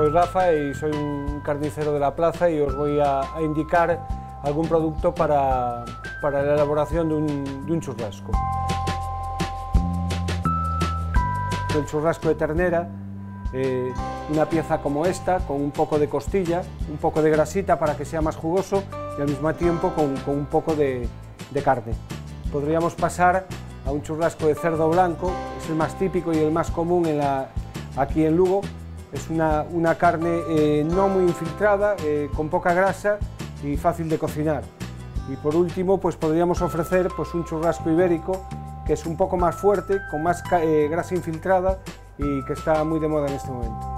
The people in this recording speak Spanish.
Soy Rafa y soy un carnicero de la plaza y os voy a indicar algún producto para la elaboración de un churrasco. El churrasco de ternera, una pieza como esta, con un poco de costilla, un poco de grasita para que sea más jugoso y al mismo tiempo con un poco de carne. Podríamos pasar a un churrasco de cerdo blanco, es el más típico y el más común aquí en Lugo. Es una carne no muy infiltrada, con poca grasa y fácil de cocinar. Y por último, pues podríamos ofrecer un churrasco ibérico, que es un poco más fuerte, con más grasa infiltrada y que está muy de moda en este momento.